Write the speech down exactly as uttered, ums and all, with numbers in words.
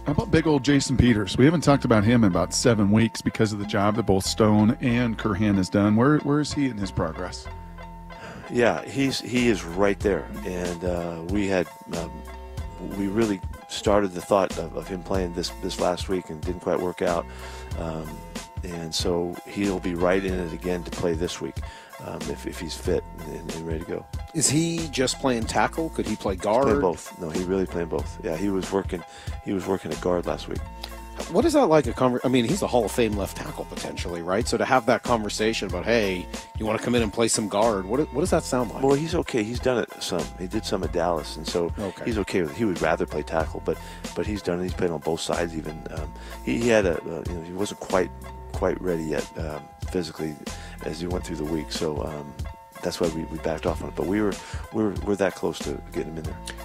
How about big old Jason Peters? We haven't talked about him in about seven weeks because of the job that both Stone and Curhan has done. Where where is he in his progress? Yeah, he's he is right there, and uh, we had um, we really started the thought of, of him playing this this last week and didn't quite work out, um, and so he'll be right in it again to play this week um, if if he's fit and, and ready to go. Is he just playing tackle? Could he play guard? He's playing both. No, he really playing both. Yeah, he was working he was working at guard last week. What is that like a conver- I mean, he's a Hall of Fame left tackle potentially, right? So to have that conversation about, hey, you want to come in and play some guard, what what does that sound like? Well, he's okay. He's done it some. He did some at Dallas, and so okay. he's okay with it. He would rather play tackle, but but he's done it. He's played on both sides even. Um, he, he had a, uh, you know, he wasn't quite quite ready yet um, physically as he went through the week, so um, that's why we, we backed off on it. But we were we were we're that close to getting him in there.